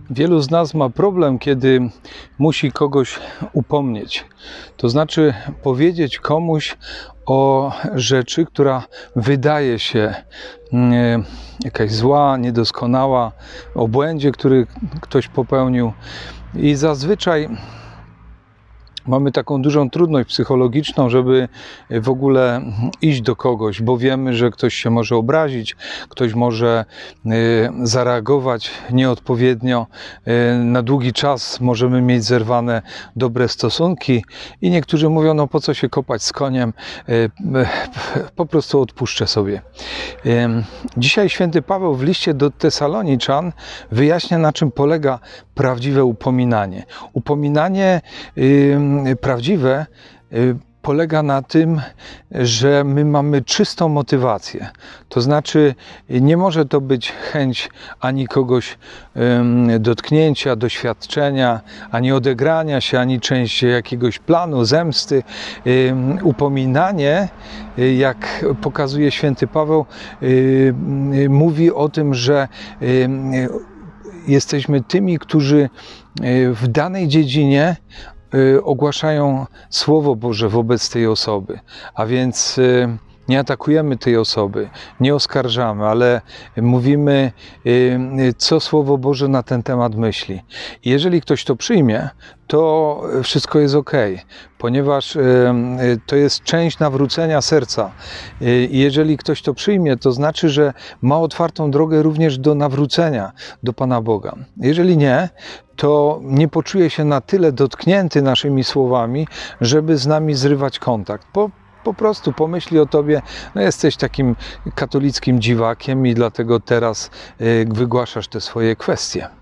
Wielu z nas ma problem, kiedy musi kogoś upomnieć. To znaczy powiedzieć komuś o rzeczy, która wydaje się jakaś zła, niedoskonała, o błędzie, który ktoś popełnił. I zazwyczaj mamy taką dużą trudność psychologiczną, żeby w ogóle iść do kogoś, bo wiemy, że ktoś się może obrazić, ktoś może zareagować nieodpowiednio. Na długi czas możemy mieć zerwane dobre stosunki i niektórzy mówią, no po co się kopać z koniem, po prostu odpuszczę sobie. Dzisiaj święty Paweł w liście do Tesaloniczan wyjaśnia, na czym polega prawdziwe upominanie. Upominanie prawdziwe polega na tym, że my mamy czystą motywację. To znaczy nie może to być chęć ani kogoś dotknięcia, doświadczenia, ani odegrania się, ani część jakiegoś planu, zemsty. Upominanie, jak pokazuje święty Paweł, mówi o tym, że jesteśmy tymi, którzy w danej dziedzinie ogłaszają Słowo Boże wobec tej osoby, a więc nie atakujemy tej osoby, nie oskarżamy, ale mówimy, co Słowo Boże na ten temat myśli. I jeżeli ktoś to przyjmie, to wszystko jest ok, ponieważ to jest część nawrócenia serca. I jeżeli ktoś to przyjmie, to znaczy, że ma otwartą drogę również do nawrócenia do Pana Boga. Jeżeli nie, to nie poczuje się na tyle dotknięty naszymi słowami, żeby z nami zrywać kontakt. Po prostu pomyśli o tobie, no jesteś takim katolickim dziwakiem i dlatego teraz wygłaszasz te swoje kwestie.